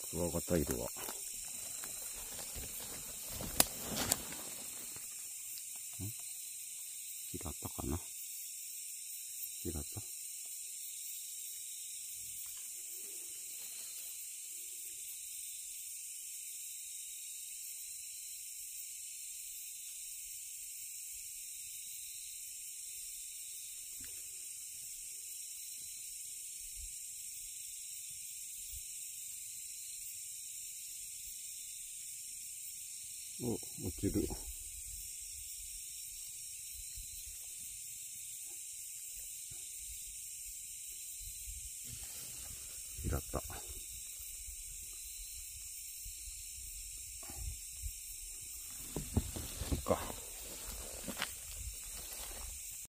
クワガタいるわ。平田かな、平田。お、落ちる。平田。